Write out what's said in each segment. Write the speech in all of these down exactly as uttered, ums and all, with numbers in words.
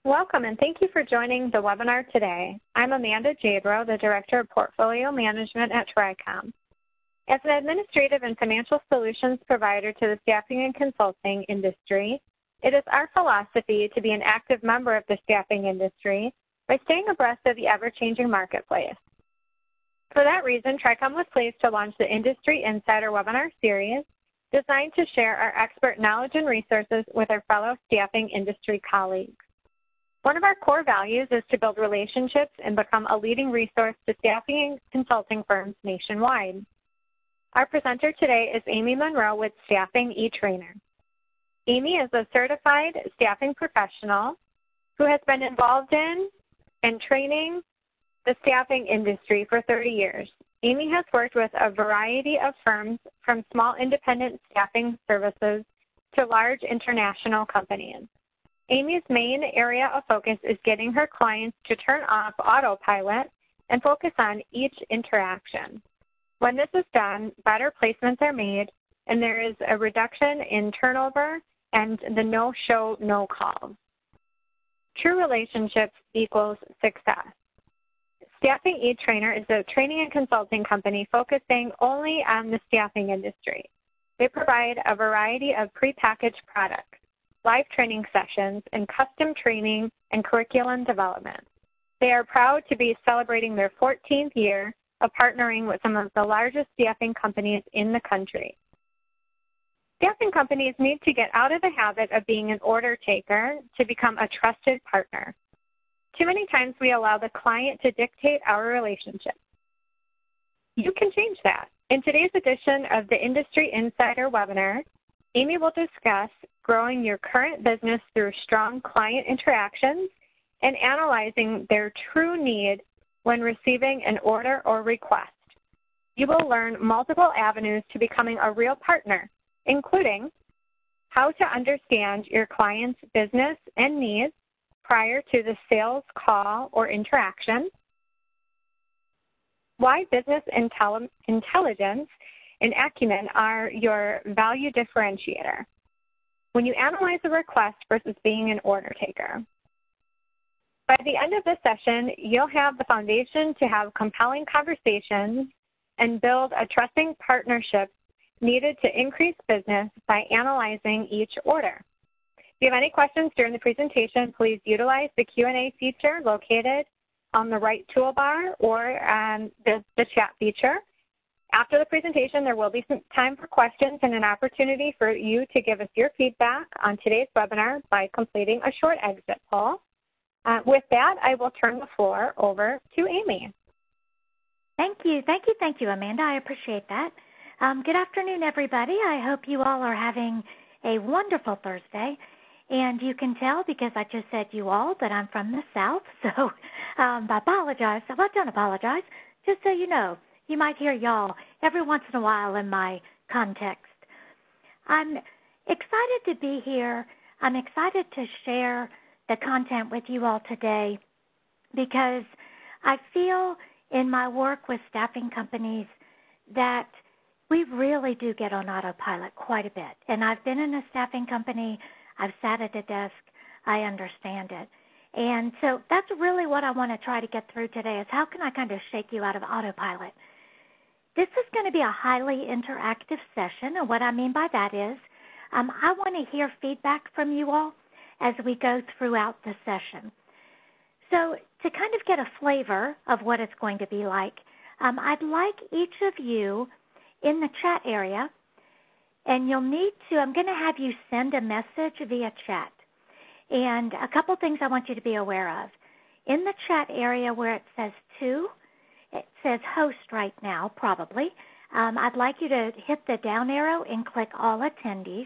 Welcome, and thank you for joining the webinar today. I'm Amanda Jabro, the Director of Portfolio Management at TRICOM. As an administrative and financial solutions provider to the staffing and consulting industry, it is our philosophy to be an active member of the staffing industry by staying abreast of the ever-changing marketplace. For that reason, TRICOM was pleased to launch the Industry Insider webinar series designed to share our expert knowledge and resources with our fellow staffing industry colleagues. One of our core values is to build relationships and become a leading resource to staffing and consulting firms nationwide. Our presenter today is Amy Monroe with Staffing eTrainer. Amy is a certified staffing professional who has been involved in and training the staffing industry for thirty years. Amy has worked with a variety of firms from small independent staffing services to large international companies. Amy's main area of focus is getting her clients to turn off autopilot and focus on each interaction. When this is done, better placements are made, and there is a reduction in turnover and the no-show, no-calls. True relationships equals success. Staffing eTrainer is a training and consulting company focusing only on the staffing industry. They provide a variety of prepackaged products, live training sessions, and custom training and curriculum development. They are proud to be celebrating their fourteenth year of partnering with some of the largest staffing companies in the country. Staffing companies need to get out of the habit of being an order taker to become a trusted partner. Too many times we allow the client to dictate our relationship. You can change that. In today's edition of the Industry Insider webinar, Amy will discuss growing your current business through strong client interactions and analyzing their true need when receiving an order or request. You will learn multiple avenues to becoming a real partner, including how to understand your client's business and needs prior to the sales call or interaction, why business intelli- intelligence and acumen are your value differentiator when you analyze a request versus being an order taker. By the end of this session, you'll have the foundation to have compelling conversations and build a trusting partnership needed to increase business by analyzing each order. If you have any questions during the presentation, please utilize the Q and A feature located on the right toolbar or um, the, the chat feature. After the presentation, there will be some time for questions and an opportunity for you to give us your feedback on today's webinar by completing a short exit poll. Uh, with that, I will turn the floor over to Amy. Thank you. Thank you. Thank you, Amanda. I appreciate that. Um, good afternoon, everybody. I hope you all are having a wonderful Thursday. And you can tell because I just said you all that I'm from the South, so um, I apologize. Well, I don't apologize. Just so you know, you might hear y'all every once in a while in my context. I'm excited to be here. I'm excited to share the content with you all today because I feel in my work with staffing companies that we really do get on autopilot quite a bit. And I've been in a staffing company. I've sat at a desk. I understand it. And so that's really what I want to try to get through today is how can I kind of shake you out of autopilot. This is going to be a highly interactive session, and what I mean by that is um, I want to hear feedback from you all as we go throughout the session. So to kind of get a flavor of what it's going to be like, um, I'd like each of you in the chat area, and you'll need to, I'm going to have you send a message via chat. And a couple things I want you to be aware of. In the chat area where it says to, it says host right now, probably. Um, I'd like you to hit the down arrow and click all attendees.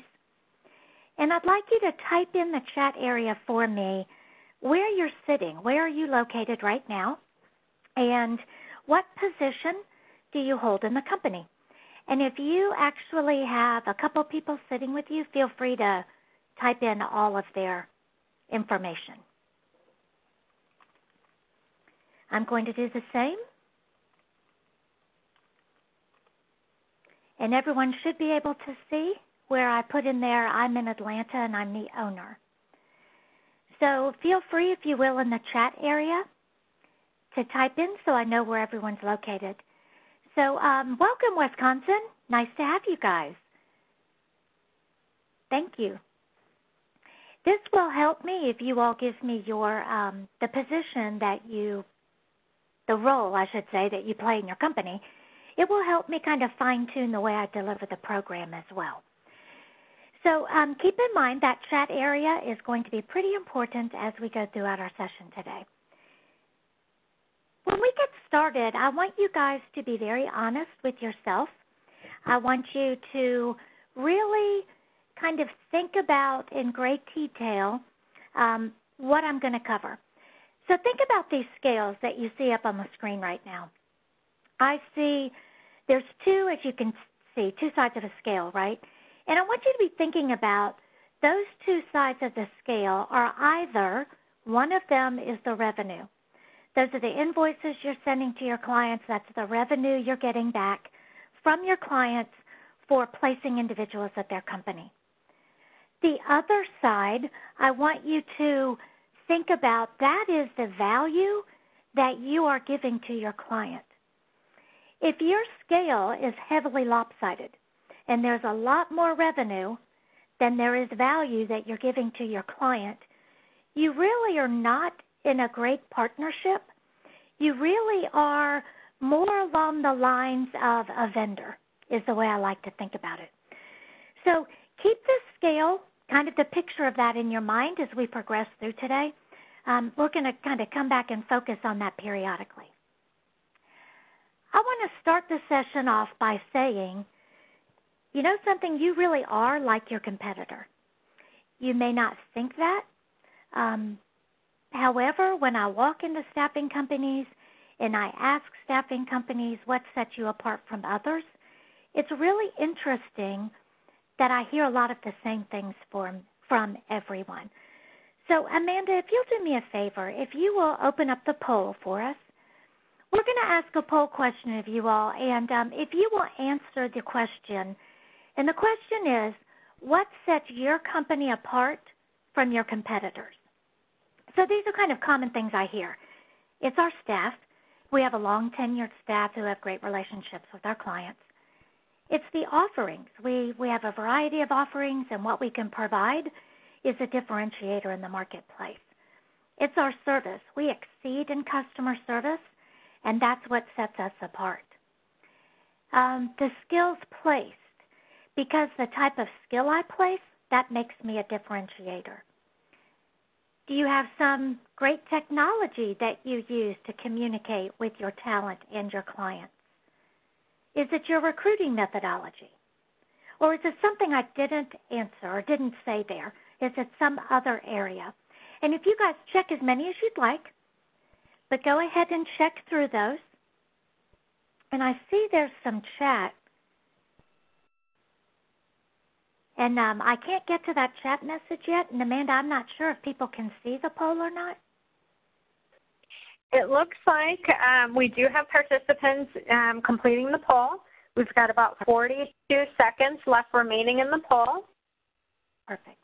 And I'd like you to type in the chat area for me where you're sitting, where are you located right now, and what position do you hold in the company. And if you actually have a couple people sitting with you, feel free to type in all of their information. I'm going to do the same. And everyone should be able to see where I put in there, I'm in Atlanta and I'm the owner. So feel free, if you will, in the chat area to type in so I know where everyone's located. So um, welcome, Wisconsin. Nice to have you guys. Thank you. This will help me if you all give me your um, the position that you, the role, I should say, that you play in your company. It will help me kind of fine-tune the way I deliver the program as well. So um, keep in mind that chat area is going to be pretty important as we go throughout our session today. When we get started, I want you guys to be very honest with yourself. I want you to really kind of think about in great detail um, what I'm going to cover. So think about these scales that you see up on the screen right now. I see there's two, as you can see, two sides of a scale, right? And I want you to be thinking about those two sides of the scale are either one of them is the revenue. Those are the invoices you're sending to your clients. That's the revenue you're getting back from your clients for placing individuals at their company. The other side, I want you to think about that is the value that you are giving to your client. If your scale is heavily lopsided and there's a lot more revenue than there is value that you're giving to your client, you really are not in a great partnership. You really are more along the lines of a vendor, is the way I like to think about it. So keep this scale, kind of the picture of that in your mind as we progress through today. Um, we're going to kind of come back and focus on that periodically. I want to start the session off by saying, you know something, you really are like your competitor. You may not think that. Um, however, when I walk into staffing companies and I ask staffing companies what sets you apart from others, it's really interesting that I hear a lot of the same things from, from everyone. So, Amanda, if you'll do me a favor, if you will open up the poll for us, we're going to ask a poll question of you all, and um, if you will answer the question, and the question is, what sets your company apart from your competitors? So these are kind of common things I hear. It's our staff. We have a long-tenured staff who have great relationships with our clients. It's the offerings. We, we have a variety of offerings, and what we can provide is a differentiator in the marketplace. It's our service. We exceed in customer service, and that's what sets us apart. Um, the skills placed, because the type of skill I place, that makes me a differentiator. Do you have some great technology that you use to communicate with your talent and your clients? Is it your recruiting methodology? Or is it something I didn't answer or didn't say there? Is it some other area? And if you guys check as many as you'd like, but go ahead and check through those. And I see there's some chat. And um, I can't get to that chat message yet. And Amanda, I'm not sure if people can see the poll or not. It looks like um, we do have participants um, completing the poll. We've got about forty-two seconds left remaining in the poll. Perfect.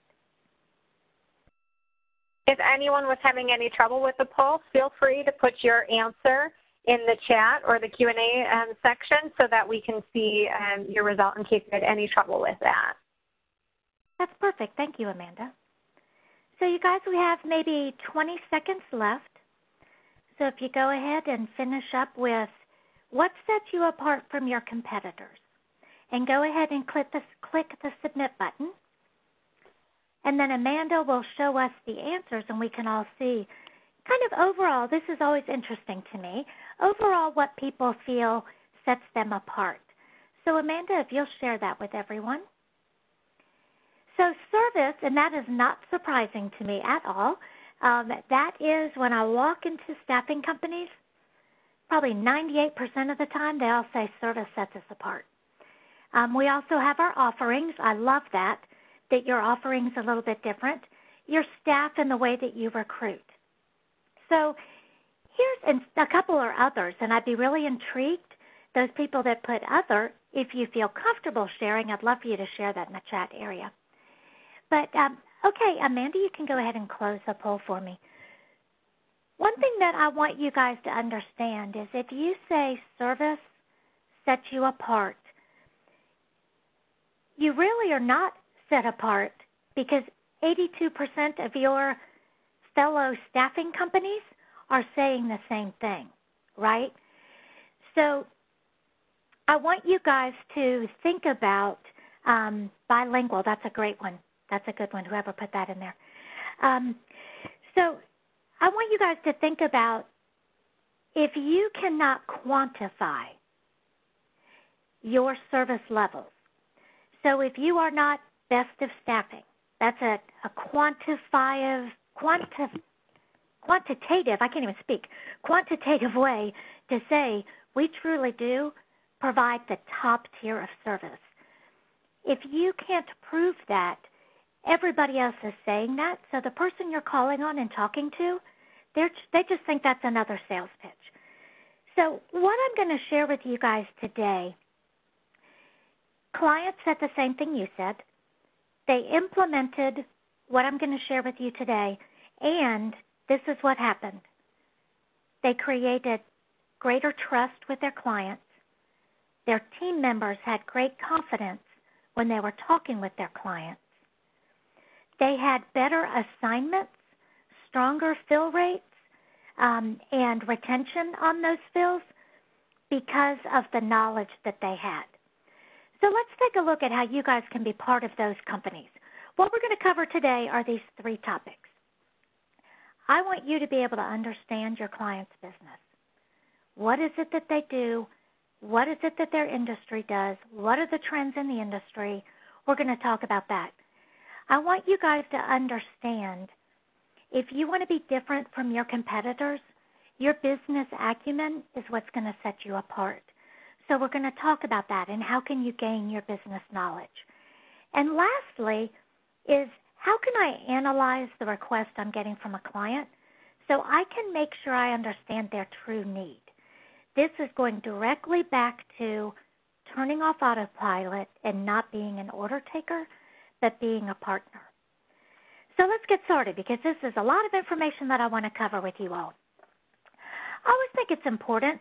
If anyone was having any trouble with the poll, feel free to put your answer in the chat or the Q and A um, section so that we can see um, your result in case you had any trouble with that. That's perfect. Thank you, Amanda. So you guys, we have maybe twenty seconds left. So if you go ahead and finish up with what sets you apart from your competitors, and go ahead and click the, click the submit button. And then Amanda will show us the answers, and we can all see kind of overall, this is always interesting to me, overall what people feel sets them apart. So Amanda, if you'll share that with everyone. So service, and that is not surprising to me at all, um, that is when I walk into staffing companies, probably ninety-eight percent of the time they all say service sets us apart. Um, we also have our offerings. I love that, that your offerings a little bit different. Your staff and the way that you recruit. So here's a couple or others, and I'd be really intrigued, those people that put other, if you feel comfortable sharing, I'd love for you to share that in the chat area. But um, Okay, Amanda, you can go ahead and close the poll for me. One thing that I want you guys to understand is if you say service sets you apart, you really are not set apart because eighty-two percent of your fellow staffing companies are saying the same thing, right? So I want you guys to think about um, bilingual. That's a great one. That's a good one, whoever put that in there. Um, so I want you guys to think about if you cannot quantify your service levels. So if you are not best of staffing, that's a, a quantifiable, quanti, quantitative, I can't even speak, quantitative way to say we truly do provide the top tier of service. If you can't prove that, everybody else is saying that, so the person you're calling on and talking to, they're, they just think that's another sales pitch. So what I'm going to share with you guys today, clients said the same thing you said. They implemented what I'm going to share with you today, and this is what happened. They created greater trust with their clients. Their team members had great confidence when they were talking with their clients. They had better assignments, stronger fill rates, um, and retention on those fills because of the knowledge that they had. So let's take a look at how you guys can be part of those companies. What we're going to cover today are these three topics. I want you to be able to understand your client's business. What is it that they do? What is it that their industry does? What are the trends in the industry? We're going to talk about that. I want you guys to understand if you want to be different from your competitors, your business acumen is what's going to set you apart. So we're going to talk about that and how can you gain your business knowledge. And lastly is how can I analyze the request I'm getting from a client so I can make sure I understand their true need. This is going directly back to turning off autopilot and not being an order taker, but being a partner. So let's get started because this is a lot of information that I want to cover with you all. I always think it's important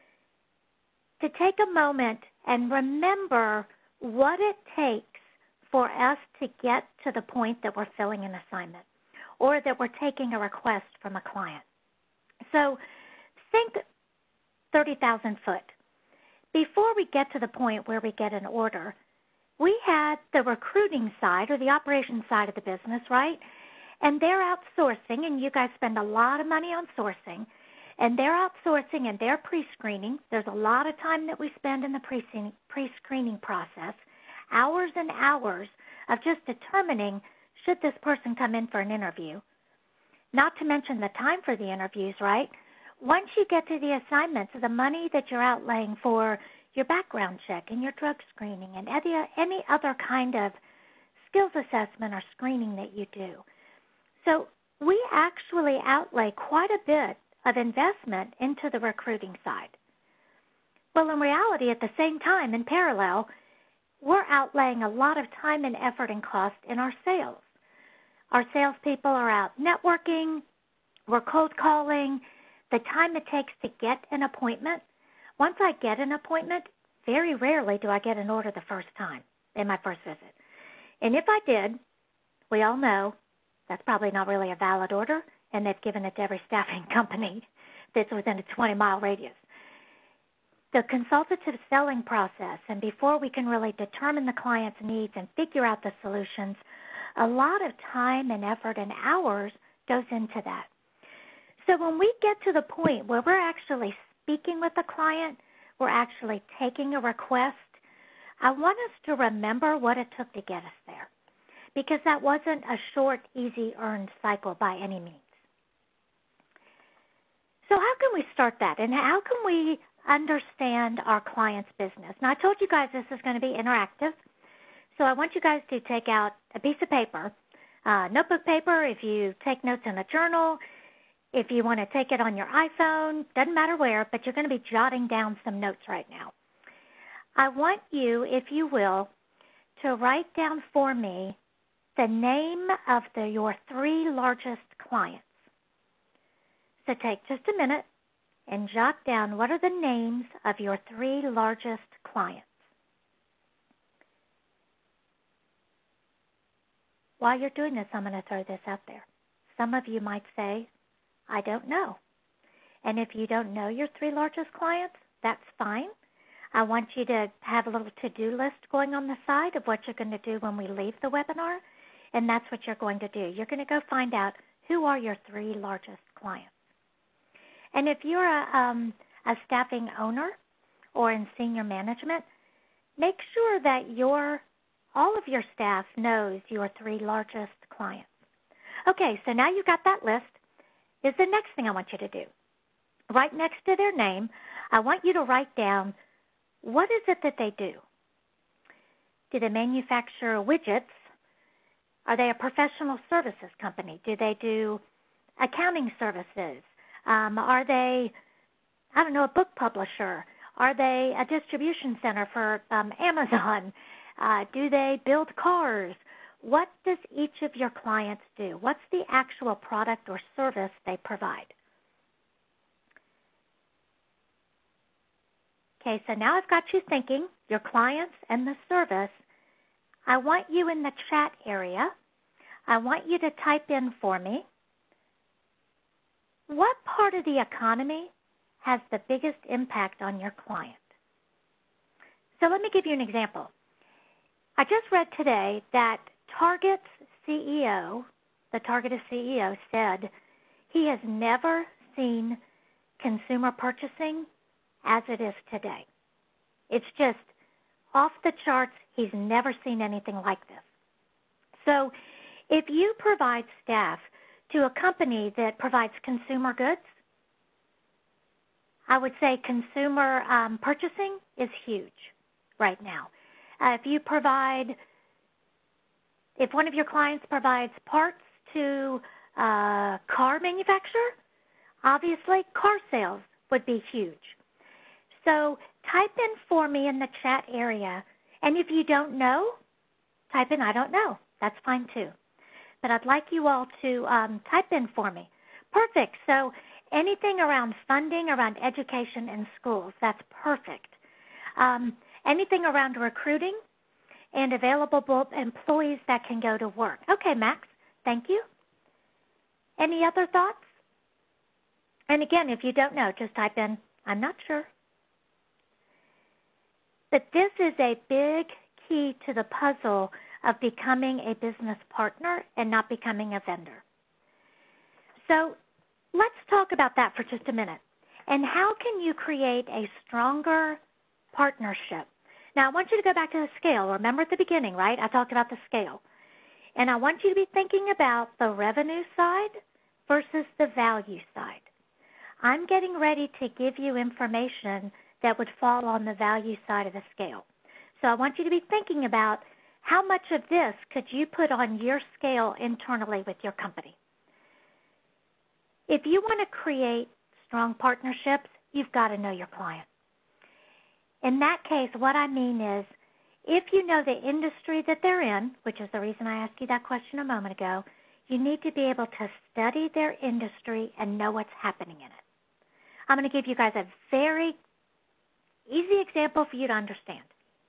to take a moment and remember what it takes for us to get to the point that we're filling an assignment or that we're taking a request from a client. So think thirty thousand foot. Before we get to the point where we get an order, we had the recruiting side or the operations side of the business, right? And they're outsourcing, and you guys spend a lot of money on sourcing, and they're outsourcing and they're pre-screening. There's a lot of time that we spend in the pre-screening process, hours and hours of just determining should this person come in for an interview. Not to mention the time for the interviews, right? Once you get to the assignments, the money that you're outlaying for your background check and your drug screening and any, any other kind of skills assessment or screening that you do. So we actually outlay quite a bit of investment into the recruiting side. Well, in reality, at the same time, in parallel, we're outlaying a lot of time and effort and cost in our sales. Our salespeople are out networking, we're cold calling, the time it takes to get an appointment. Once I get an appointment, very rarely do I get an order the first time in my first visit. And if I did, we all know that's probably not really a valid order, and they've given it to every staffing company that's within a twenty-mile radius. The consultative selling process, and before we can really determine the client's needs and figure out the solutions, a lot of time and effort and hours goes into that. So when we get to the point where we're actually speaking with the client, we're actually taking a request, I want us to remember what it took to get us there, because that wasn't a short, easy, earned cycle by any means. So how can we start that, and how can we understand our client's business? Now, I told you guys this is going to be interactive, so I want you guys to take out a piece of paper, uh, notebook paper, if you take notes in a journal, if you want to take it on your iPhone, doesn't matter where, but you're going to be jotting down some notes right now. I want you, if you will, to write down for me the name of the, your three largest clients. So take just a minute and jot down what are the names of your three largest clients. While you're doing this, I'm going to throw this out there. Some of you might say, I don't know. And if you don't know your three largest clients, that's fine. I want you to have a little to-do list going on the side of what you're going to do when we leave the webinar, and that's what you're going to do. You're going to go find out who are your three largest clients. And if you're a, um, a staffing owner or in senior management, make sure that your all of your staff knows your three largest clients. Okay, so now you've got that list. Is the next thing I want you to do. Right next to their name, I want you to write down, what is it that they do? Do they manufacture widgets? Are they a professional services company? Do they do accounting services? Um, are they, I don't know, a book publisher? Are they a distribution center for um, Amazon? Uh, do they build cars? What does each of your clients do? What's the actual product or service they provide? Okay, so now I've got you thinking, your clients and the service. I want you in the chat area, I want you to type in for me, what part of the economy has the biggest impact on your client? So let me give you an example. I just read today that Target's C E O, the Target C E O, said he has never seen consumer purchasing as it is today. It's just off the charts. He's never seen anything like this. So if you provide staff to a company that provides consumer goods, I would say consumer um, purchasing is huge right now. Uh, if you provide, if one of your clients provides parts to a car manufacturer, obviously car sales would be huge. So type in for me in the chat area, and if you don't know, type in I don't know. That's fine too. But I'd like you all to um, type in for me. Perfect. So anything around funding, around education and schools, that's perfect. Um, anything around recruiting and available employees that can go to work. Okay, Max, thank you. Any other thoughts? And again, if you don't know, just type in, I'm not sure. But this is a big key to the puzzle of becoming a business partner and not becoming a vendor. So let's talk about that for just a minute. And how can you create a stronger partnership? Now, I want you to go back to the scale. Remember at the beginning, right? I talked about the scale. And I want you to be thinking about the revenue side versus the value side. I'm getting ready to give you information that would fall on the value side of the scale. So I want you to be thinking about how much of this could you put on your scale internally with your company. If you want to create strong partnerships, you've got to know your client. In that case, what I mean is, if you know the industry that they're in, which is the reason I asked you that question a moment ago, you need to be able to study their industry and know what's happening in it. I'm going to give you guys a very easy example for you to understand.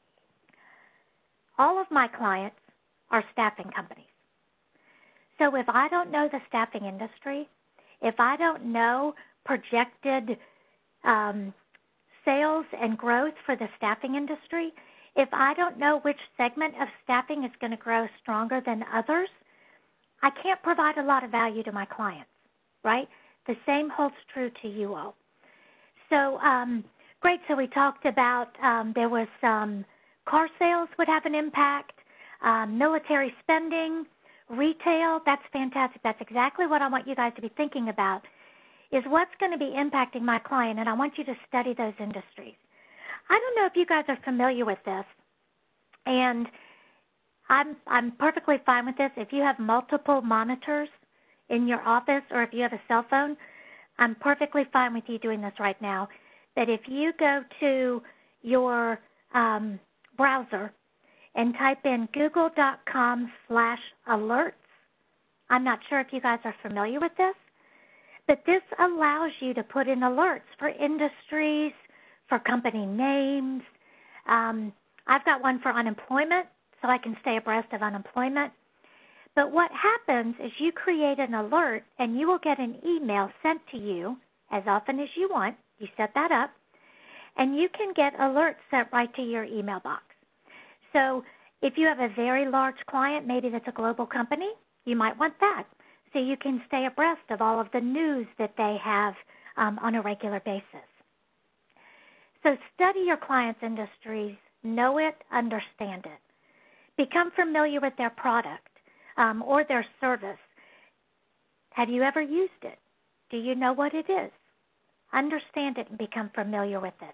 All of my clients are staffing companies. So if I don't know the staffing industry, if I don't know projected um, sales and growth for the staffing industry, if I don't know which segment of staffing is going to grow stronger than others, I can't provide a lot of value to my clients, right? The same holds true to you all. So, um, great. So we talked about um, there was some car sales would have an impact, um, military spending, retail. That's fantastic. That's exactly what I want you guys to be thinking about, is what's going to be impacting my client, and I want you to study those industries. I don't know if you guys are familiar with this, and I'm I'm perfectly fine with this. If you have multiple monitors in your office or if you have a cell phone, I'm perfectly fine with you doing this right now. But if you go to your um, browser and type in google.com slash alerts. I'm not sure if you guys are familiar with this, but this allows you to put in alerts for industries, for company names. Um, I've got one for unemployment, so I can stay abreast of unemployment. But what happens is you create an alert, and you will get an email sent to you as often as you want. You set that up, and you can get alerts sent right to your email box. So if you have a very large client, maybe that's a global company, you might want that, so you can stay abreast of all of the news that they have um, on a regular basis. So study your clients' industries, know it, understand it. Become familiar with their product um, or their service. Have you ever used it? Do you know what it is? Understand it and become familiar with it.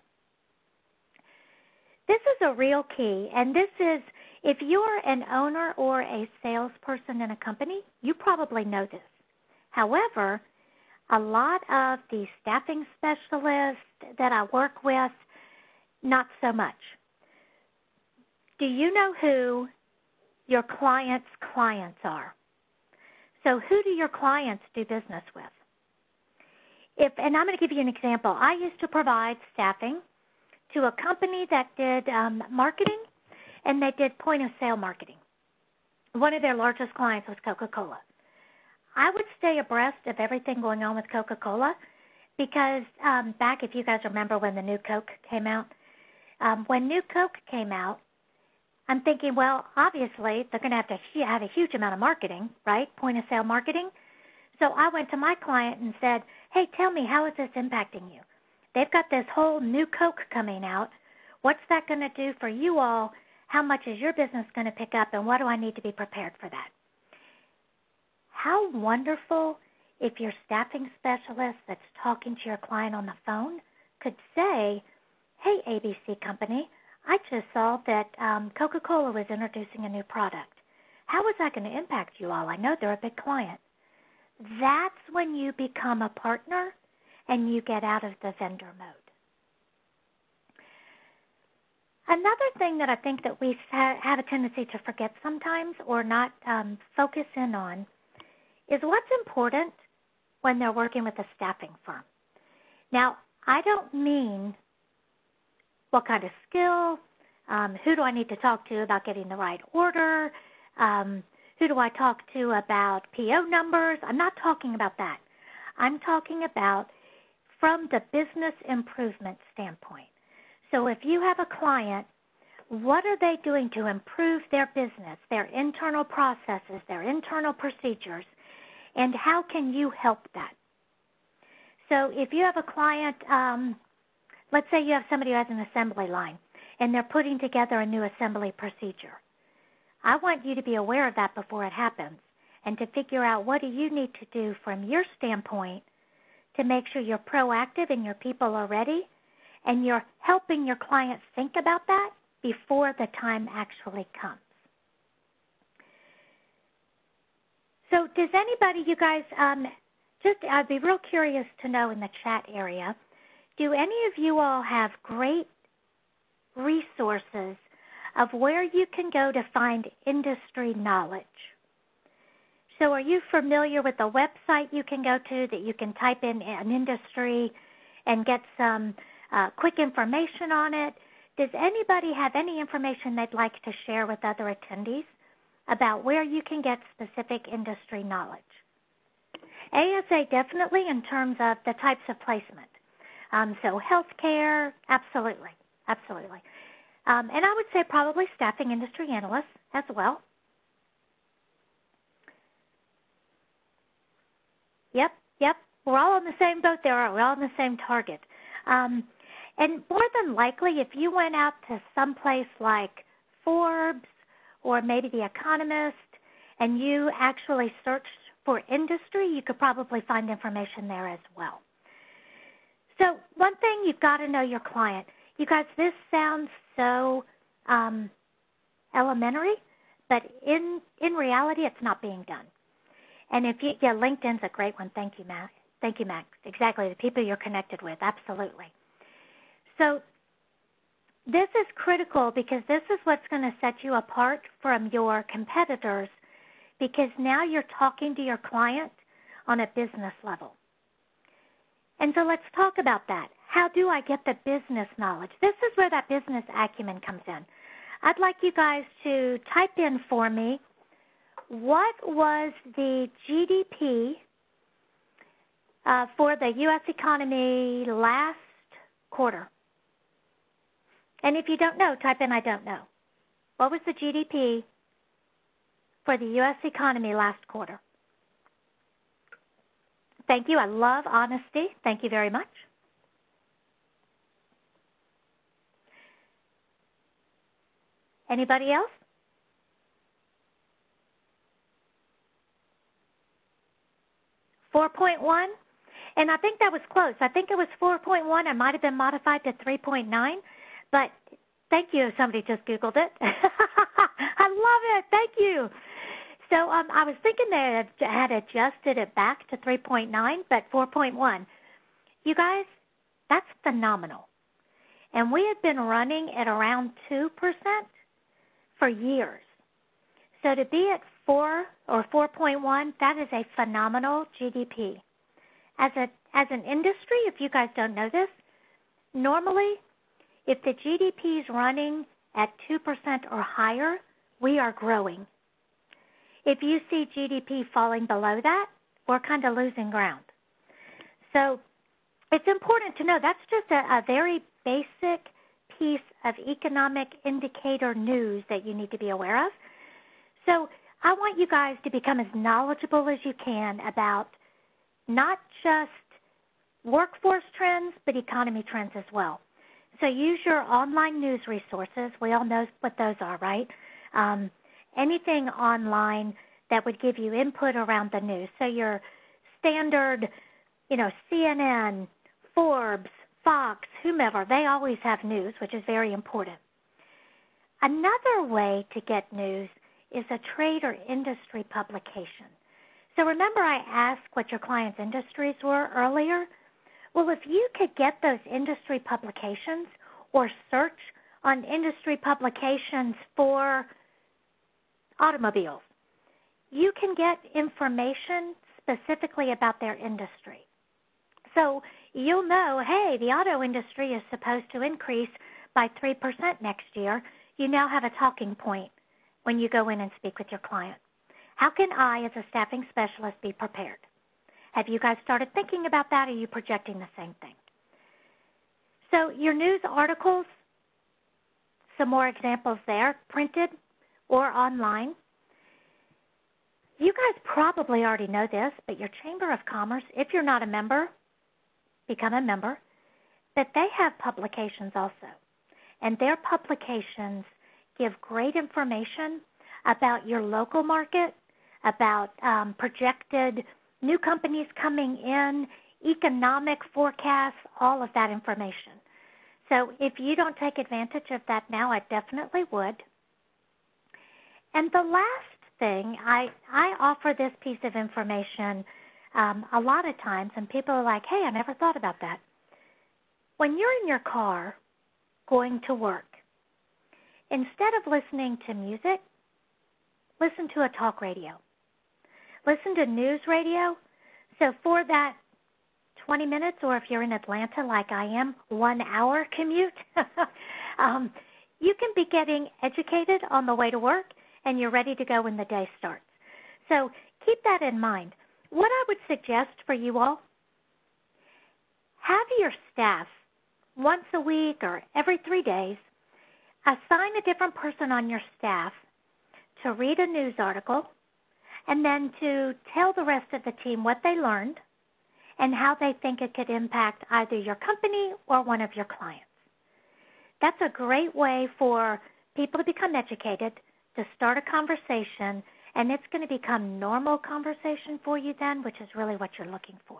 This is a real key, and this is, if you're an owner or a salesperson in a company, you probably know this. However, a lot of the staffing specialists that I work with, not so much. Do you know who your clients' clients are? So who do your clients do business with? If, and I'm going to give you an example. I used to provide staffing to a company that did um, marketing, and they did point-of-sale marketing. One of their largest clients was Coca-Cola. I would stay abreast of everything going on with Coca-Cola because um, back, if you guys remember when the new Coke came out, um, when new Coke came out, I'm thinking, well, obviously, they're going to have to have a huge amount of marketing, right, point-of-sale marketing. So I went to my client and said, hey, tell me, how is this impacting you? They've got this whole new Coke coming out. What's that going to do for you all? How much is your business going to pick up, and what do I need to be prepared for that? How wonderful if your staffing specialist that's talking to your client on the phone could say, hey, A B C Company, I just saw that um, Coca-Cola was introducing a new product. How is that going to impact you all? I know they're a big client. That's when you become a partner and you get out of the vendor mode. Another thing that I think that we have a tendency to forget sometimes or not um, focus in on is what's important when they're working with a staffing firm. Now, I don't mean what kind of skill, um, who do I need to talk to about getting the right order, um, who do I talk to about P O numbers. I'm not talking about that. I'm talking about from the business improvement standpoint. So if you have a client, what are they doing to improve their business, their internal processes, their internal procedures, and how can you help that? So if you have a client, um, let's say you have somebody who has an assembly line, and they're putting together a new assembly procedure. I want you to be aware of that before it happens and to figure out what do you need to do from your standpoint to make sure you're proactive and your people are ready and you're helping your clients think about that before the time actually comes. So does anybody, you guys, um, just I'd be real curious to know in the chat area, do any of you all have great resources of where you can go to find industry knowledge? So are you familiar with a website you can go to that you can type in an industry and get some uh, quick information on it? Does anybody have any information they'd like to share with other attendees about where you can get specific industry knowledge? A S A definitely in terms of the types of placement. Um, so healthcare, absolutely, absolutely. Um, and I would say probably staffing industry analysts as well. Yep, yep. We're all in the same boat there. We're all in the same target. Um, and more than likely, if you went out to someplace like Forbes or maybe The Economist and you actually searched for industry, you could probably find information there as well. So one thing, you've got to know your client. You guys, this sounds so um, elementary, but in in reality, it's not being done. And if you, yeah, LinkedIn's a great one. Thank you, Matt. Thank you, Max. Exactly, the people you're connected with, absolutely. So this is critical because this is what's going to set you apart from your competitors, because now you're talking to your client on a business level. And so let's talk about that. How do I get the business knowledge? This is where that business acumen comes in. I'd like you guys to type in for me, what was the G D P uh, for the U S economy last quarter? And if you don't know, type in I don't know. What was the G D P for the U S economy last quarter? Thank you. I love honesty. Thank you very much. Anybody else? four point one? And I think that was close. I think it was four point one. It might have been modified to three point nine. But thank you. Somebody just Googled it. I love it. Thank you. So um, I was thinking they had adjusted it back to three point nine, but four point one. You guys, that's phenomenal. And we had been running at around two percent for years. So to be at four or four point one, that is a phenomenal G D P. As a as an industry, if you guys don't know this, normally if the G D P is running at two percent or higher, we are growing. If you see G D P falling below that, we're kind of losing ground. So it's important to know that's just a, a very basic piece of economic indicator news that you need to be aware of. So I want you guys to become as knowledgeable as you can about not just workforce trends, but economy trends as well. So use your online news resources. We all know what those are, right? Um, anything online that would give you input around the news. So your standard, you know, C N N, Forbes, Fox, whomever, they always have news, which is very important. Another way to get news is a trade or industry publication. So remember I asked what your clients' industries were earlier? Well, if you could get those industry publications or search on industry publications for automobiles, you can get information specifically about their industry. So you'll know, hey, the auto industry is supposed to increase by three percent next year. You now have a talking point when you go in and speak with your client. How can I, as a staffing specialist, be prepared? Have you guys started thinking about that? Or are you projecting the same thing? So your news articles, some more examples there, printed or online. You guys probably already know this, but your Chamber of Commerce, if you're not a member, become a member, but they have publications also. And their publications give great information about your local market, about um, projected new companies coming in, economic forecasts, all of that information. So if you don't take advantage of that now, I definitely would. And the last thing, I, I offer this piece of information um, a lot of times, and people are like, hey, I never thought about that. When you're in your car going to work, instead of listening to music, listen to a talk radio. Listen to news radio. So for that twenty minutes, or if you're in Atlanta like I am, one hour commute, um, you can be getting educated on the way to work, and you're ready to go when the day starts. So keep that in mind. What I would suggest for you all, have your staff once a week or every three days, assign a different person on your staff to read a news article and then to tell the rest of the team what they learned and how they think it could impact either your company or one of your clients. That's a great way for people to become educated, to start a conversation, and it's going to become normal conversation for you then, which is really what you're looking for.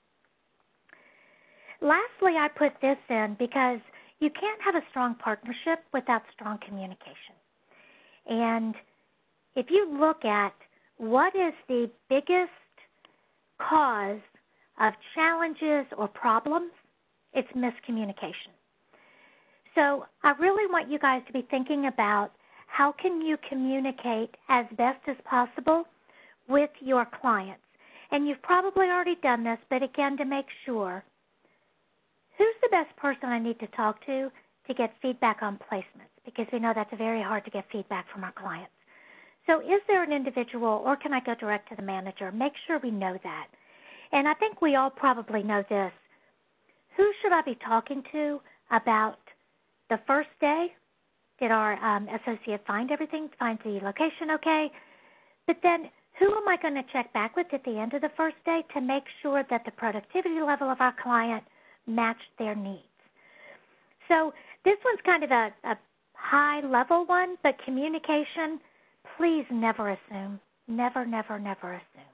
Lastly, I put this in because you can't have a strong partnership without strong communication. And if you look at what is the biggest cause of challenges or problems, it's miscommunication. So I really want you guys to be thinking about how can you communicate as best as possible with your clients. And you've probably already done this, but again, to make sure, who's the best person I need to talk to to get feedback on placements? Because we know that's very hard to get feedback from our clients. So is there an individual, or can I go direct to the manager? Make sure we know that. And I think we all probably know this. Who should I be talking to about the first day? Did our um, associate find everything, find the location okay? But then who am I going to check back with at the end of the first day to make sure that the productivity level of our client matched their needs? So this one's kind of a, a high-level one, but communication, please never assume. Never, never, never assume.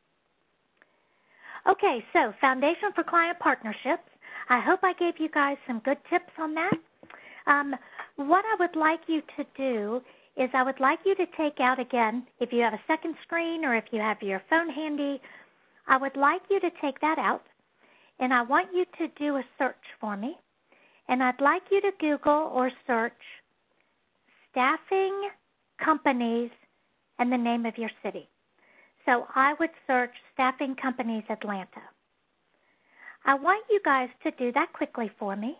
Okay, so Foundation for Client Partnerships. I hope I gave you guys some good tips on that. Um, what I would like you to do is I would like you to take out, again, if you have a second screen or if you have your phone handy, I would like you to take that out, and I want you to do a search for me. And I'd like you to Google or search staffing companies and the name of your city. So I would search Staffing Companies Atlanta. I want you guys to do that quickly for me.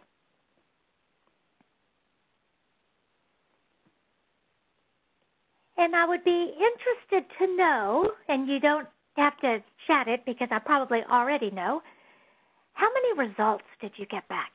And I would be interested to know, and you don't have to chat it because I probably already know, how many results did you get back?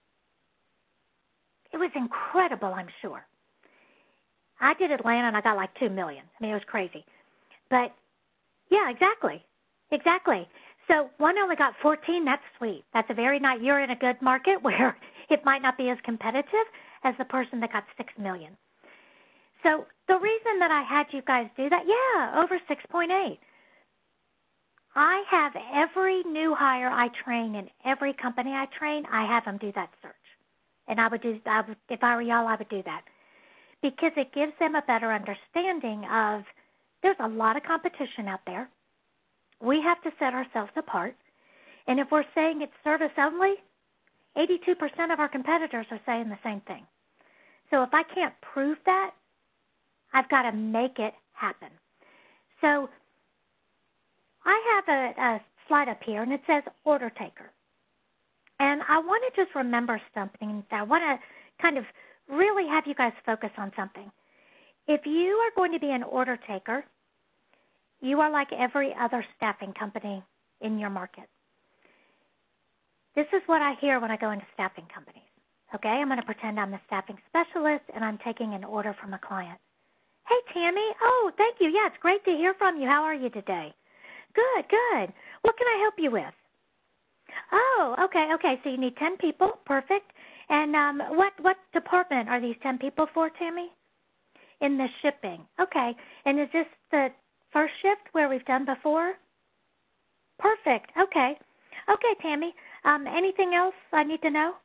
It was incredible, I'm sure. I did Atlanta, and I got like two million. I mean, it was crazy. But, yeah, exactly. Exactly. So one only got fourteen. That's sweet. That's a very nice. You're in a good market where it might not be as competitive as the person that got six million. So the reason that I had you guys do that, yeah, over six point eight. I have every new hire I train in every company I train, I have them do that search. And I would do, I would, if I were y'all, I would do that. Because it gives them a better understanding of there's a lot of competition out there. We have to set ourselves apart. And if we're saying it's service only, eighty-two percent of our competitors are saying the same thing. So if I can't prove that, I've got to make it happen. So I have a, a slide up here, and it says order taker. And I want to just remember something. I want to kind of really have you guys focus on something. If you are going to be an order taker, you are like every other staffing company in your market. This is what I hear when I go into staffing companies. Okay, I'm going to pretend I'm the staffing specialist, and I'm taking an order from a client. Hey, Tammy. Oh, thank you. Yeah, it's great to hear from you. How are you today? Good, good. What can I help you with? Oh, okay, okay. So you need ten people. Perfect. And um, what, what department are these ten people for, Tammy? In the shipping. Okay. And is this the first shift where we've done before? Perfect. Okay. Okay, Tammy. Um, anything else I need to know?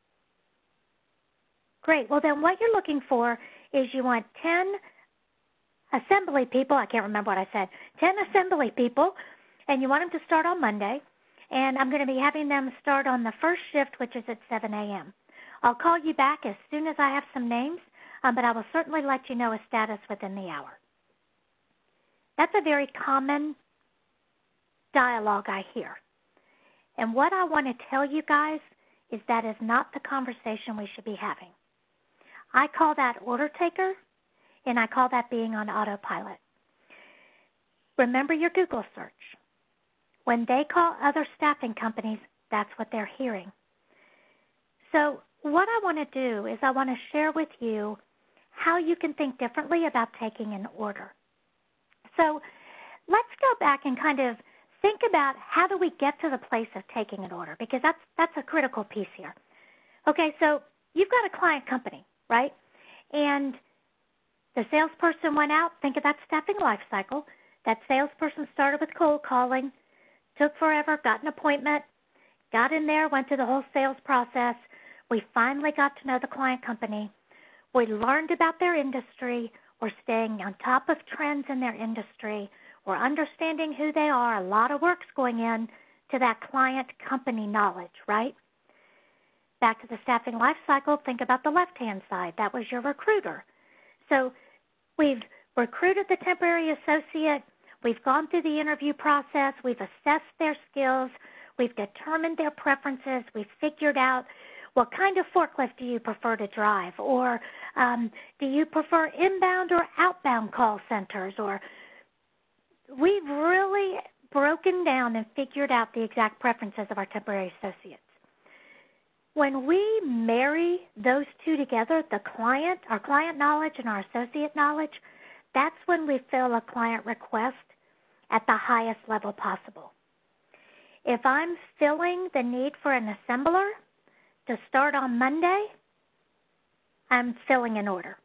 Great. Well, then what you're looking for is you want ten assembly people. I can't remember what I said. ten assembly people, and you want them to start on Monday. And I'm going to be having them start on the first shift, which is at seven a.m. I'll call you back as soon as I have some names, um, but I will certainly let you know a status within the hour. That's a very common dialogue I hear. And what I want to tell you guys is that is not the conversation we should be having. I call that order taker, and I call that being on autopilot. Remember your Google search. When they call other staffing companies, that's what they're hearing. So what I want to do is I want to share with you how you can think differently about taking an order. So let's go back and kind of think about how do we get to the place of taking an order, because that's that's a critical piece here. Okay, so you've got a client company, right? And the salesperson went out. Think of that staffing life cycle. That salesperson started with cold calling, took forever, got an appointment, got in there, went through the whole sales process. We finally got to know the client company. We learned about their industry. We're staying on top of trends in their industry. We're understanding who they are. A lot of work's going in to that client company knowledge, right? back to the staffing life cycle, think about the left-hand side. That was your recruiter. So we've recruited the temporary associate. We've gone through the interview process. We've assessed their skills. We've determined their preferences. We've figured out what kind of forklift do you prefer to drive, or um, do you prefer inbound or outbound call centers, or we've really broken down and figured out the exact preferences of our temporary associates. When we marry those two together, the client, our client knowledge and our associate knowledge, that's when we fill a client request at the highest level possible. If I'm filling the need for an assembler to start on Monday, I'm filling an order.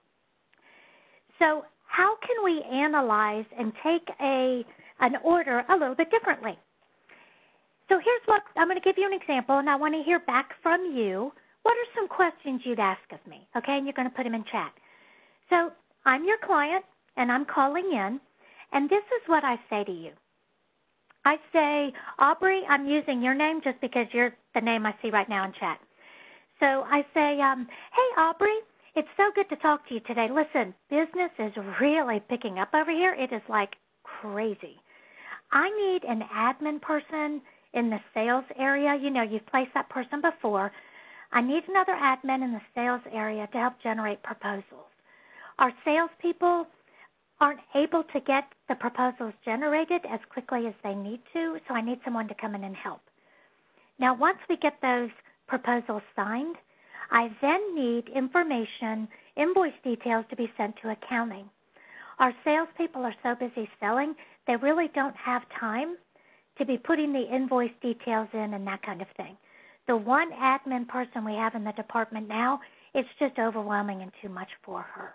So how can we analyze and take a an order a little bit differently? So here's what, I'm going to give you an example, and I want to hear back from you. What are some questions you'd ask of me? Okay, and you're going to put them in chat. So I'm your client, and I'm calling in, and this is what I say to you. I say, Aubrey, I'm using your name just because you're the name I see right now in chat. So I say, um, hey, Aubrey, it's so good to talk to you today. Listen, business is really picking up over here. It is like crazy. I need an admin person in the sales area. You know, you've placed that person before. I need another admin in the sales area to help generate proposals. Our salespeople aren't able to get the proposals generated as quickly as they need to, so I need someone to come in and help. Now, once we get those proposals signed, I then need information, invoice details to be sent to accounting. Our salespeople are so busy selling, they really don't have time to be putting the invoice details in and that kind of thing. The one admin person we have in the department now, it's just overwhelming and too much for her.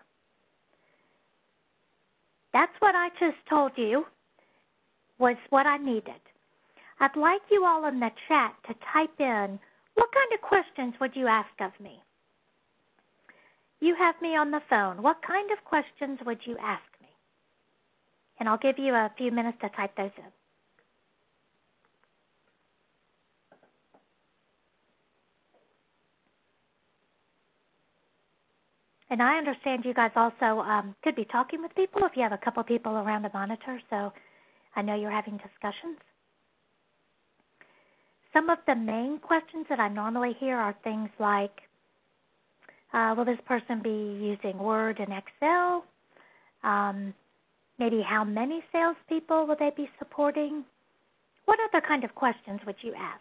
That's what I just told you was what I needed. I'd like you all in the chat to type in, what kind of questions would you ask of me? You have me on the phone. What kind of questions would you ask me? And I'll give you a few minutes to type those in. And I understand you guys also um, could be talking with people if you have a couple people around the monitor, so I know you're having discussions. Some of the main questions that I normally hear are things like, uh, will this person be using Word and Excel? Um, maybe how many salespeople will they be supporting? What other kind of questions would you ask?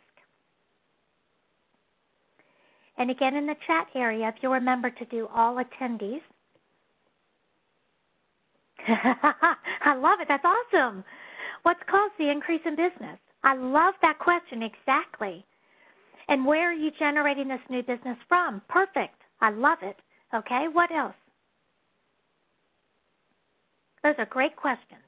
And again, in the chat area, if you'll remember to do all attendees. I love it. That's awesome. What's caused the increase in business? I love that question, exactly. And where are you generating this new business from? Perfect. I love it. Okay, what else? Those are great questions.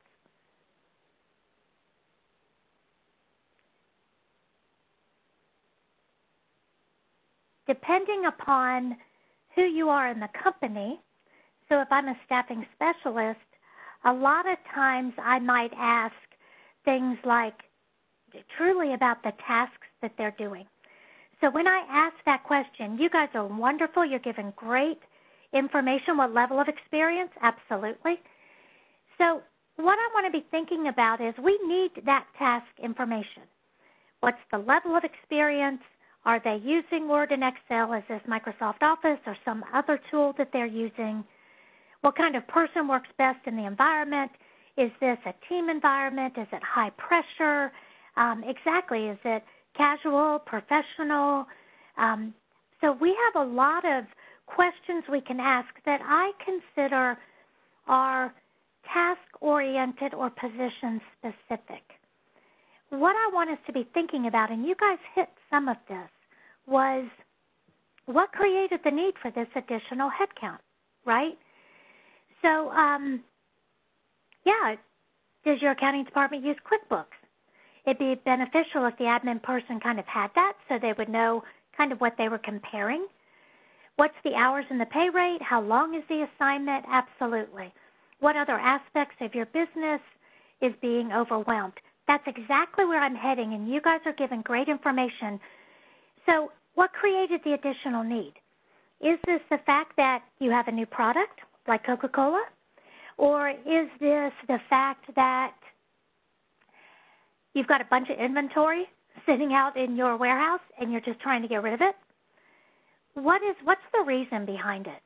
Depending upon who you are in the company, so if I'm a staffing specialist, a lot of times I might ask things like truly about the tasks that they're doing. So when I ask that question, you guys are wonderful. You're giving great information. What level of experience? Absolutely. So what I want to be thinking about is we need that task information. What's the level of experience? Are they using Word and Excel? Is this Microsoft Office or some other tool that they're using? What kind of person works best in the environment? Is this a team environment? Is it high pressure? Um, exactly. Is it casual, professional? Um, so we have a lot of questions we can ask that I consider are task-oriented or position-specific. What I want us to be thinking about, and you guys hit some of this, was what created the need for this additional headcount, right? So, um, yeah, does your accounting department use QuickBooks? It'd be beneficial if the admin person kind of had that so they would know kind of what they were comparing. What's the hours and the pay rate? How long is the assignment? Absolutely. What other aspects of your business is being overwhelmed? That's exactly where I'm heading, and you guys are giving great information. So what created the additional need? Is this the fact that you have a new product, like Coca-Cola? Or is this the fact that you've got a bunch of inventory sitting out in your warehouse and you're just trying to get rid of it? What is, what's the reason behind it?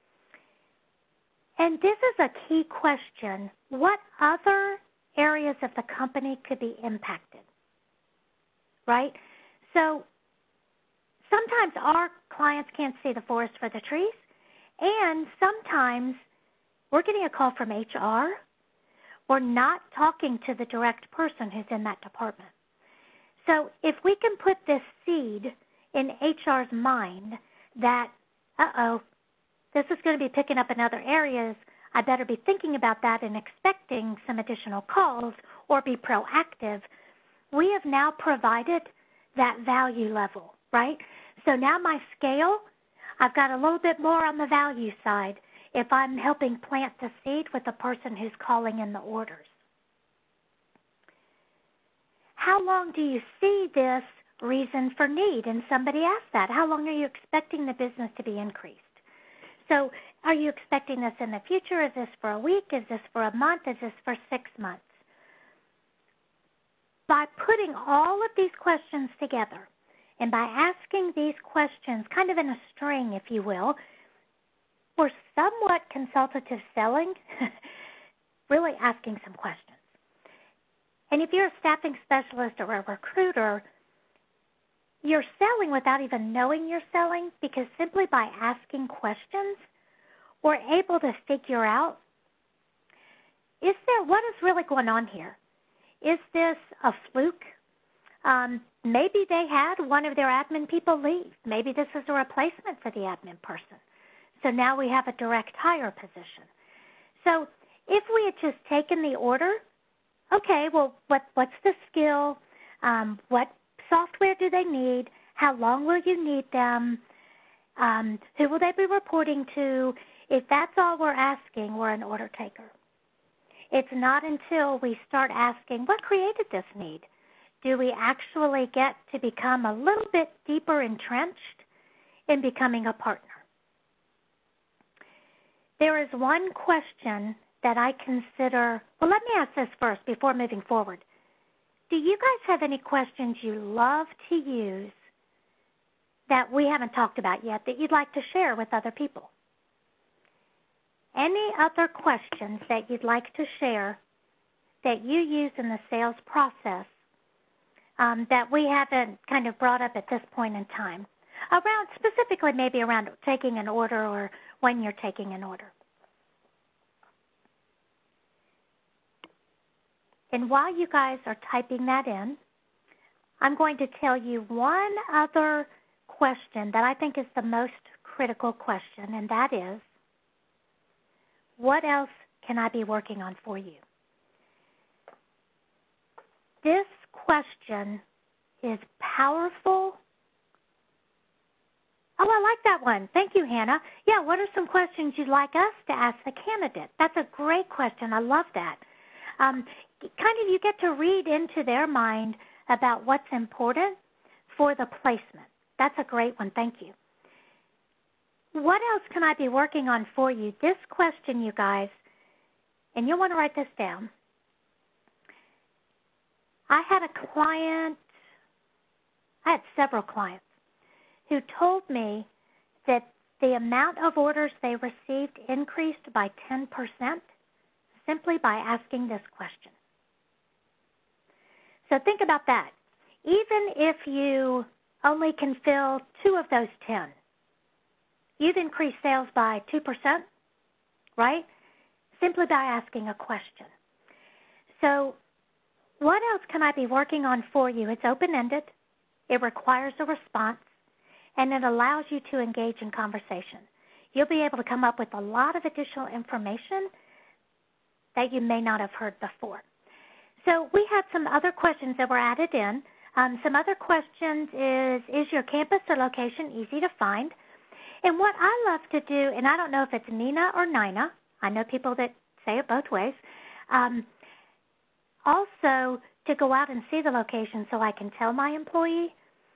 And this is a key question. What other areas of the company could be impacted? Right? So sometimes our clients can't see the forest for the trees, and sometimes we're getting a call from H R. We're not talking to the direct person who's in that department. So if we can put this seed in H R's mind that, uh-oh, this is going to be picking up in other areas, I better be thinking about that and expecting some additional calls or be proactive, we have now provided that value level, right? So now my scale, I've got a little bit more on the value side if I'm helping plant the seed with the person who's calling in the orders. How long do you see this reason for need? And somebody asked that. How long are you expecting the business to be increased? So are you expecting this in the future? Is this for a week? Is this for a month? Is this for six months? By putting all of these questions together and by asking these questions kind of in a string, if you will, we're somewhat consultative selling, really asking some questions. And if you're a staffing specialist or a recruiter, you're selling without even knowing you're selling, because simply by asking questions, we're able to figure out, is there, what is really going on here? Is this a fluke? Um, maybe they had one of their admin people leave. Maybe this is a replacement for the admin person. So now we have a direct hire position. So if we had just taken the order, okay, well, what, what's the skill? Um, what software do they need? How long will you need them? Um, who will they be reporting to? If that's all we're asking, we're an order taker. It's not until we start asking, what created this need? Do we actually get to become a little bit deeper entrenched in becoming a partner? There is one question that I consider, well, let me ask this first before moving forward. Do you guys have any questions you love to use that we haven't talked about yet that you'd like to share with other people? Any other questions that you'd like to share that you use in the sales process um, that we haven't kind of brought up at this point in time? Around, specifically maybe around taking an order or when you're taking an order. And while you guys are typing that in, I'm going to tell you one other question that I think is the most critical question, and that is, what else can I be working on for you? This question is powerful. Oh, I like that one. Thank you, Hannah. Yeah, what are some questions you'd like us to ask the candidate? That's a great question. I love that. Um, kind of you get to read into their mind about what's important for the placement. That's a great one. Thank you. What else can I be working on for you? This question, you guys, and you'll want to write this down. I had a client, I had several clients who told me that the amount of orders they received increased by ten percent simply by asking this question. So think about that. Even if you only can fill two of those ten, you've increased sales by two percent, right? Simply by asking a question. So what else can I be working on for you? It's open-ended. It requires a response, and it allows you to engage in conversation. You'll be able to come up with a lot of additional information that you may not have heard before. So we had some other questions that were added in. Um, some other questions is, is your campus or location easy to find? And what I love to do, and I don't know if it's Nina or Nina, I know people that say it both ways, um, also to go out and see the location so I can tell my employee,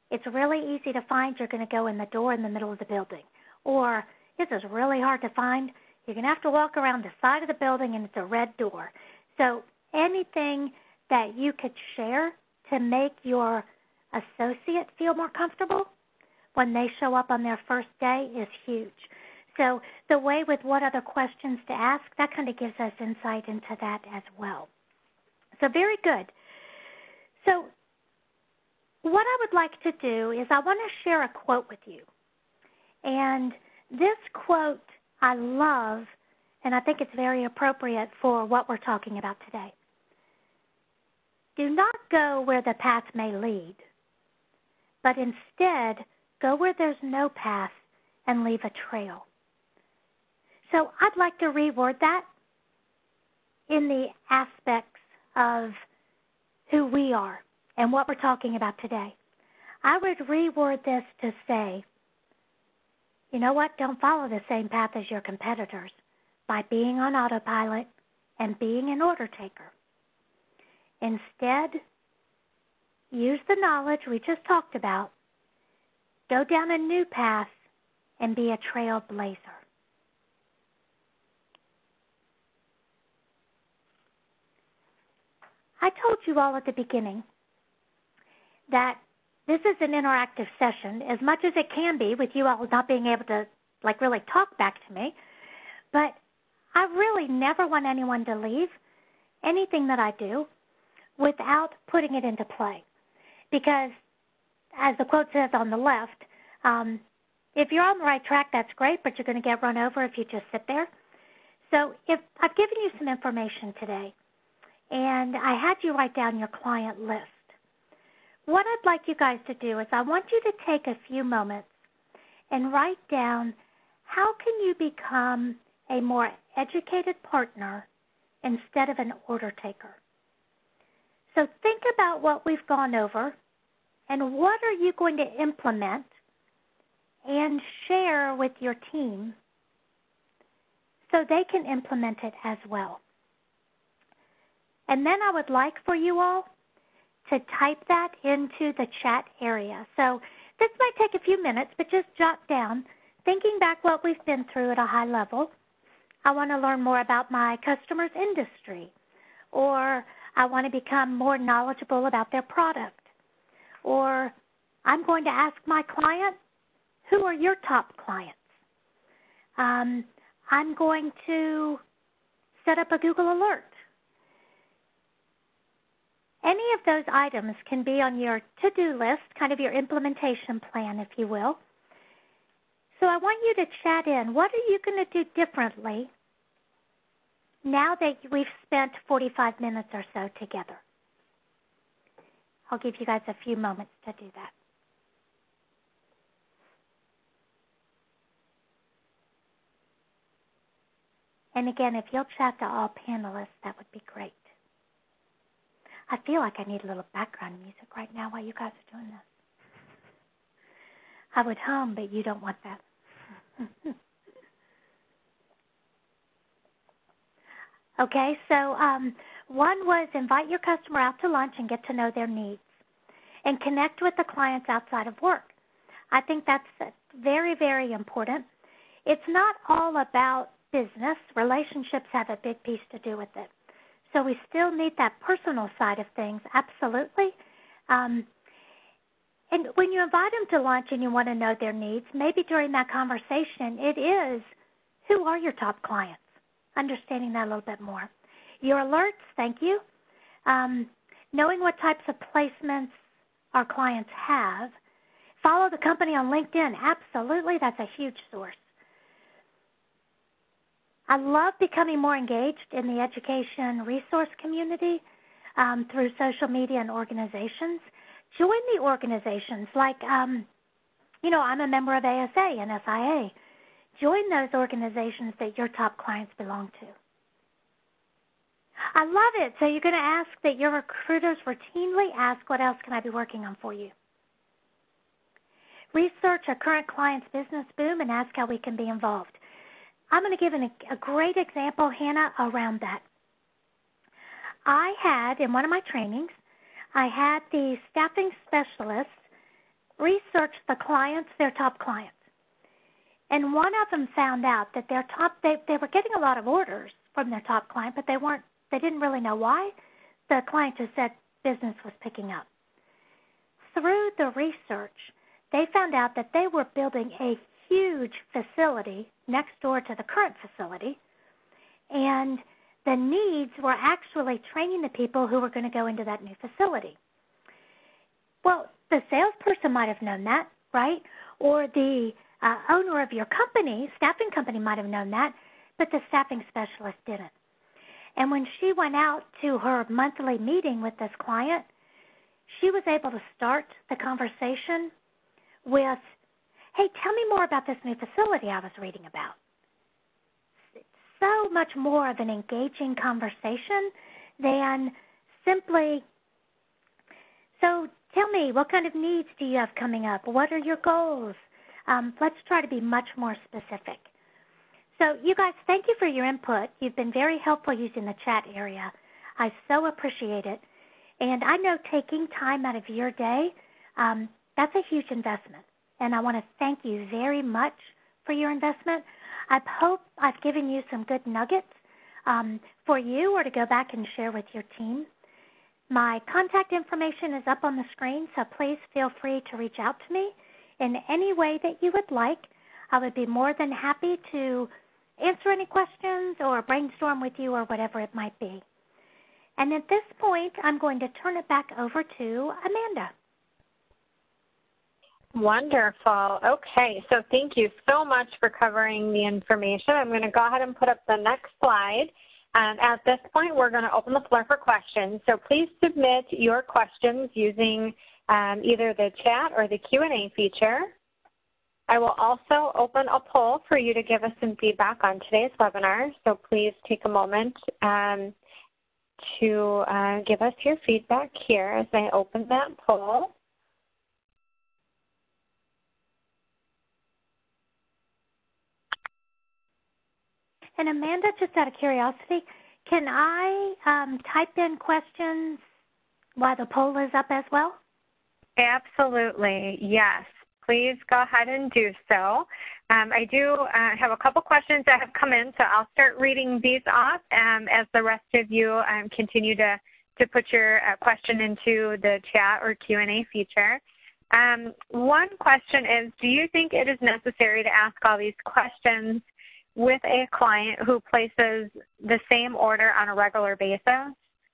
it's really easy to find, you're going to go in the door in the middle of the building. Or this is really hard to find, you're going to have to walk around the side of the building and it's a red door. So anything that you could share to make your associate feel more comfortable when they show up on their first day is huge. So the way with what other questions to ask, that kind of gives us insight into that as well. So very good. So what I would like to do is I want to share a quote with you. And this quote I love, and I think it's very appropriate for what we're talking about today. Do not go where the path may lead, but instead go where there's no path and leave a trail. So I'd like to reword that in the aspects of who we are and what we're talking about today. I would reword this to say, you know what, don't follow the same path as your competitors by being on autopilot and being an order taker. Instead, use the knowledge we just talked about, go down a new path, and be a trailblazer. I told you all at the beginning that this is an interactive session, as much as it can be with you all not being able to, like, really talk back to me. But I really never want anyone to leave anything that I do without putting it into play. Because, as the quote says on the left, um, if you're on the right track, that's great, but you're going to get run over if you just sit there. So if I've given you some information today, and I had you write down your client list, what I'd like you guys to do is I want you to take a few moments and write down how can you become a more educated partner instead of an order taker. So think about what we've gone over and what are you going to implement and share with your team so they can implement it as well. And then I would like for you all to type that into the chat area. So this might take a few minutes, but just jot down, thinking back what we've been through at a high level. I want to learn more about my customer's industry, or I want to become more knowledgeable about their product, or I'm going to ask my client, who are your top clients? Um, I'm going to set up a Google alert. Any of those items can be on your to-do list, kind of your implementation plan, if you will. So I want you to chat in. What are you going to do differently now that we've spent forty-five minutes or so together? I'll give you guys a few moments to do that. And again, if you'll chat to all panelists, that would be great. I feel like I need a little background music right now while you guys are doing this. I would hum, but you don't want that. Okay, so um, one was invite your customer out to lunch and get to know their needs and connect with the clients outside of work. I think that's very, very important. It's not all about business. Relationships have a big piece to do with it. So we still need that personal side of things, absolutely. Um, and when you invite them to lunch and you want to know their needs, maybe during that conversation, it is, who are your top clients? Understanding that a little bit more. Your alerts, thank you. Um, knowing what types of placements our clients have. Follow the company on LinkedIn. Absolutely, that's a huge source. I love becoming more engaged in the education resource community um, through social media and organizations. Join the organizations like, um, you know, I'm a member of A S A and S I A. Join those organizations that your top clients belong to. I love it. So you're going to ask that your recruiters routinely ask, what else can I be working on for you? Research a current client's business boom and ask how we can be involved. I'm going to give an, a great example, Hannah, around that. I had, in one of my trainings, I had the staffing specialist researched the clients, their top clients. And one of them found out that their top, they, they were getting a lot of orders from their top client, but they weren't, they didn't really know why. The client just said business was picking up. Through the research, they found out that they were building a huge facility next door to the current facility, and the needs were actually training the people who were going to go into that new facility. Well, the salesperson might have known that, right? Or the uh, owner of your company, staffing company, might have known that, but the staffing specialist didn't. And when she went out to her monthly meeting with this client, she was able to start the conversation with, hey, tell me more about this new facility I was reading about. So much more of an engaging conversation than simply, so tell me, what kind of needs do you have coming up? What are your goals? Um, let's try to be much more specific. So you guys, thank you for your input. You've been very helpful using the chat area. I so appreciate it. And I know taking time out of your day, um, that's a huge investment. And I want to thank you very much for your investment. I hope I've given you some good nuggets um, for you or to go back and share with your team. My contact information is up on the screen, so please feel free to reach out to me in any way that you would like. I would be more than happy to answer any questions or brainstorm with you or whatever it might be. And at this point, I'm going to turn it back over to Amanda. Wonderful. Okay, so thank you so much for covering the information. I'm going to go ahead and put up the next slide. And at this point, we're going to open the floor for questions. So please submit your questions using um, either the chat or the Q and A feature. I will also open a poll for you to give us some feedback on today's webinar. So please take a moment um, to uh, give us your feedback here as I open that poll. And Amanda, just out of curiosity, can I um, type in questions while the poll is up as well? Absolutely, yes. Please go ahead and do so. Um, I do uh, have a couple questions that have come in, so I'll start reading these off um, as the rest of you um, continue to, to put your uh, question into the chat or Q and A feature. Um, one question is, do you think it is necessary to ask all these questions with a client who places the same order on a regular basis?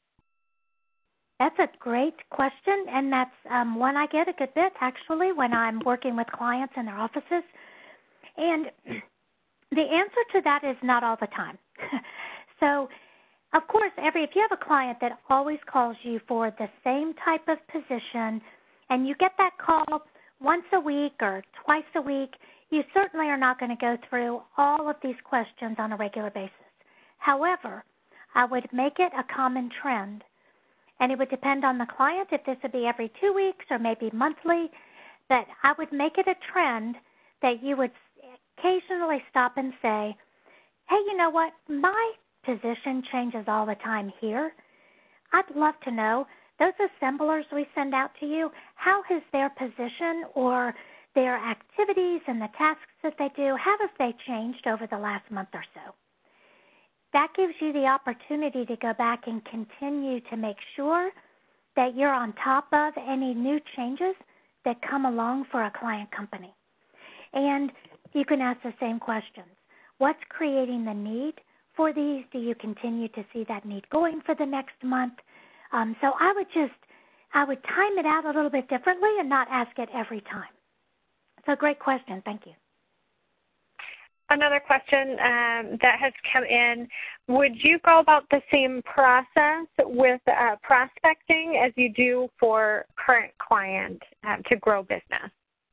That's a great question, and that's um, one I get a good bit, actually, when I'm working with clients in their offices. And the answer to that is not all the time. So, of course, every if you have a client that always calls you for the same type of position, and you get that call once a week or twice a week, you certainly are not going to go through all of these questions on a regular basis. However, I would make it a common trend. And it would depend on the client if this would be every two weeks or maybe monthly, but I would make it a trend that you would occasionally stop and say, hey, you know what, my position changes all the time here. I'd love to know, those assemblers we send out to you, how has their position or their activities and the tasks that they do, how have they changed over the last month or so? That gives you the opportunity to go back and continue to make sure that you're on top of any new changes that come along for a client company. And you can ask the same questions. What's creating the need for these? Do you continue to see that need going for the next month? Um, so I would just, I would time it out a little bit differently and not ask it every time. So great question. Thank you. Another question um, that has come in, would you go about the same process with uh, prospecting as you do for current client um, to grow business?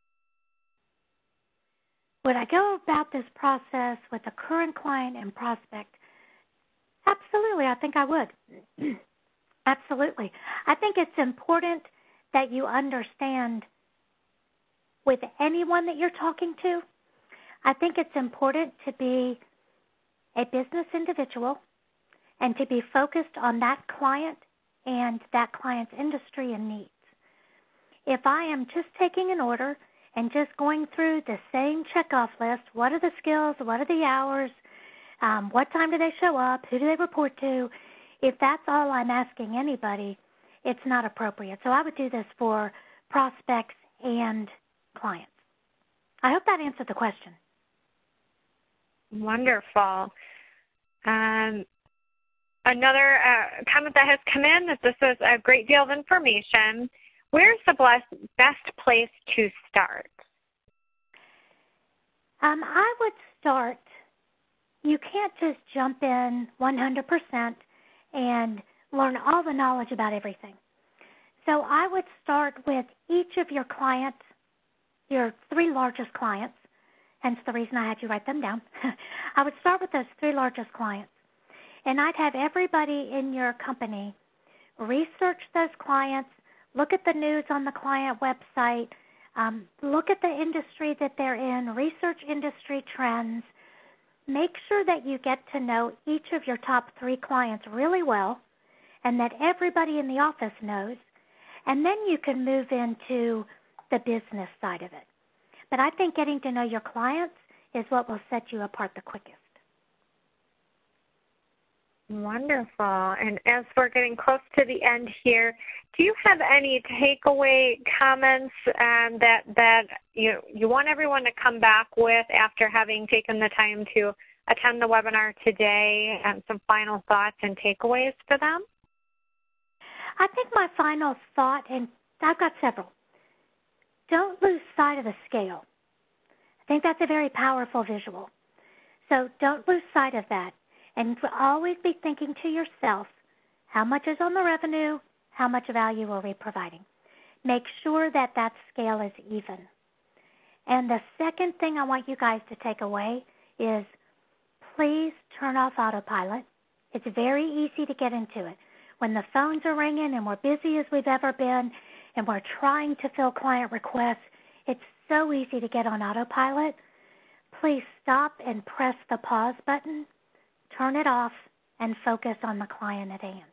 Would I go about this process with a current client and prospect? Absolutely, I think I would. Absolutely. I think it's important that you understand with anyone that you're talking to, I think it's important to be a business individual and to be focused on that client and that client's industry and needs. if I am just taking an order and just going through the same checkoff list, what are the skills, what are the hours, um, what time do they show up, who do they report to, if that's all I'm asking anybody, it's not appropriate. So I would do this for prospects and clients. I hope that answered the question. Wonderful. Um, another uh, comment that has come in that this is a great deal of information. Where's the best place to start? Um, I would start, you can't just jump in one hundred percent and learn all the knowledge about everything. So I would start with each of your clients, your three largest clients, hence the reason I had you write them down. I would start with those three largest clients, and I'd have everybody in your company research those clients, look at the news on the client website, um, look at the industry that they're in, research industry trends. Make sure that you get to know each of your top three clients really well and that everybody in the office knows, and then you can move into the business side of it. But I think getting to know your clients is what will set you apart the quickest. Wonderful. And as we're getting close to the end here, do you have any takeaway comments um, that that you you want everyone to come back with after having taken the time to attend the webinar today? Um, some final thoughts and takeaways for them? I think my final thought, and I've got several, don't lose sight of the scale. I think that's a very powerful visual. So don't lose sight of that. And always be thinking to yourself, how much is on the revenue? How much value are we providing? Make sure that that scale is even. And the second thing I want you guys to take away is please turn off autopilot. It's very easy to get into it. When the phones are ringing and we're busy as we've ever been and we're trying to fill client requests, it's so easy to get on autopilot. Please stop and press the pause button. Turn it off and focus on the client at hand.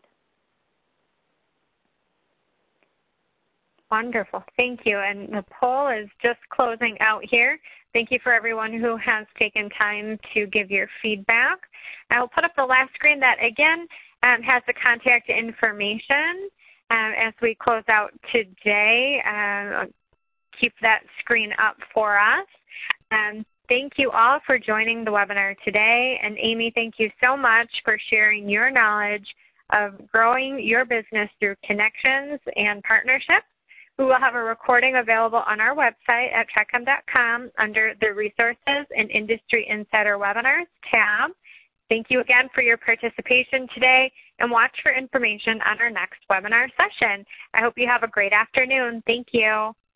Wonderful. Thank you. And the poll is just closing out here. Thank you for everyone who has taken time to give your feedback. I will put up the last screen that, again, um, has the contact information um, as we close out today. Uh, keep that screen up for us. Um, Thank you all for joining the webinar today. And Amy, thank you so much for sharing your knowledge of growing your business through connections and partnerships. We will have a recording available on our website at TriCom dot com under the Resources and Industry Insider Webinars tab. Thank you again for your participation today, and watch for information on our next webinar session. I hope you have a great afternoon. Thank you.